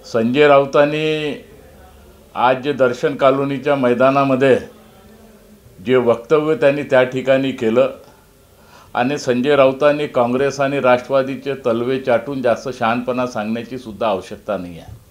संजय राऊतांनी आज जे दर्शन कॉलनीच्या मैदानामध्ये जे वक्तव्य त्यांनी त्या ठिकाणी केलं आणि संजय राऊतांनी काँग्रेस आणि राष्ट्रवादीचे तलवे चाटून जास्त शहाणपणा सांगण्याची सुद्धा आवश्यकता नाही आहे।